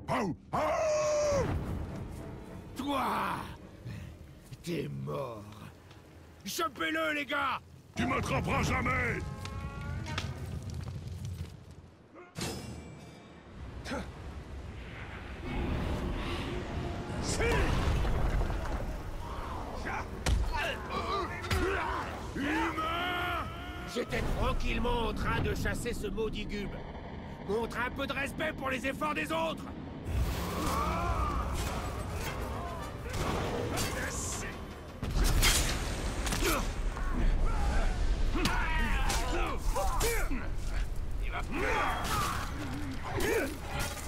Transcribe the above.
Oh! Oh! Toi! T'es mort. Chopez-le, les gars! Tu m'attraperas jamais! Humain! J'étais tranquillement en train de chasser ce maudit gube. Montre un peu de respect pour les efforts des autres! Il va...